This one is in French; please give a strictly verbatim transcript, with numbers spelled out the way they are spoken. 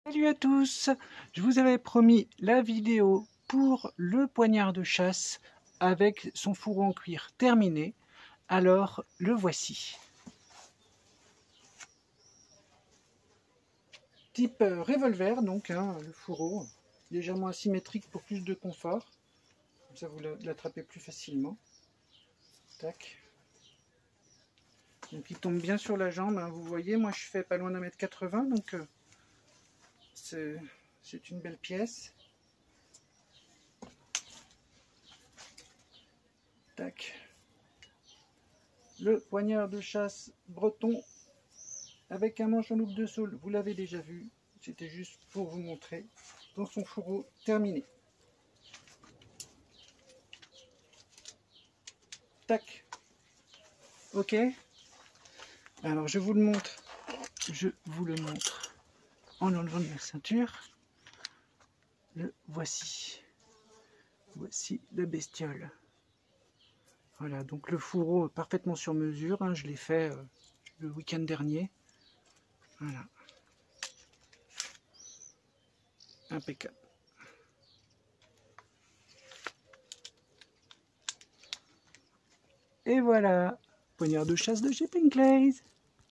Salut à tous, je vous avais promis la vidéo pour le poignard de chasse avec son fourreau en cuir terminé, alors le voici. Type revolver donc, hein, le fourreau, légèrement asymétrique pour plus de confort, comme ça vous l'attrapez plus facilement. Tac. Donc il tombe bien sur la jambe, hein, vous voyez, moi je fais pas loin d'un mètre quatre-vingts, donc euh, c'est une belle pièce. Tac. Le poignard de chasse breton avec un manche en loupe de saule, vous l'avez déjà vu, c'était juste pour vous montrer, dans son fourreau terminé. Tac. Ok. Alors je vous le montre, je vous le montre en enlevant de la ceinture. Le voici. Voici la bestiole. Voilà, donc le fourreau parfaitement sur mesure, hein, je l'ai fait euh, le week-end dernier. Voilà. Impeccable. Et voilà, poignard de chasse de chez Pinkleys.